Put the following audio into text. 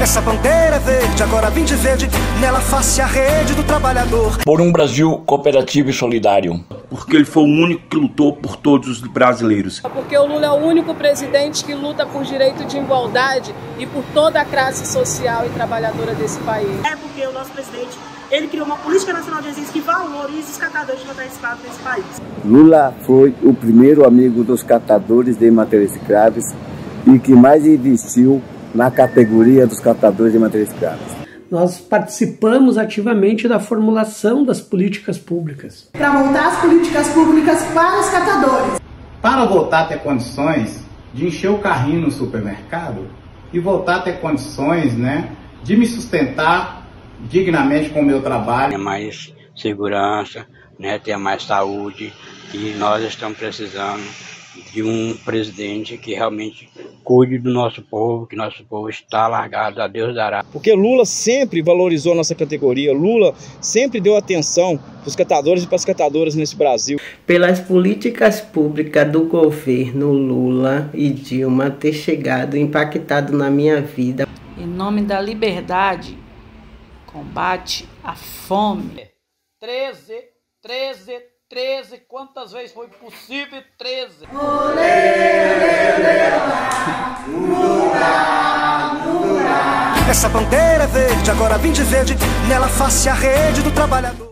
Essa bandeira é verde, agora vim de verde, nela face a rede do trabalhador. Por um Brasil cooperativo e solidário. Porque ele foi o único que lutou por todos os brasileiros. Porque o Lula é o único presidente que luta por direito de igualdade e por toda a classe social e trabalhadora desse país. É porque o nosso presidente, ele criou uma política nacional de exercício que valoriza os catadores de matéria escrava nesse país. Lula foi o primeiro amigo dos catadores de matéria escrava e que mais investiu na categoria dos catadores de matéria escrava. Nós participamos ativamente da formulação das políticas públicas. Para montar as políticas públicas para os catadores. Para voltar a ter condições de encher o carrinho no supermercado e voltar a ter condições, de me sustentar dignamente com o meu trabalho. Ter mais segurança, ter mais saúde, e nós estamos precisando de um presidente que realmente cuide do nosso povo, que nosso povo está largado, a Deus dará. Porque Lula sempre valorizou a nossa categoria, Lula sempre deu atenção para os catadores e para as catadoras nesse Brasil. Pelas políticas públicas do governo Lula e Dilma ter chegado, impactado na minha vida. Em nome da liberdade, combate à fome. 13, quantas vezes foi possível? 13. Essa bandeira é verde, agora vim de verde, nela face a rede do trabalhador.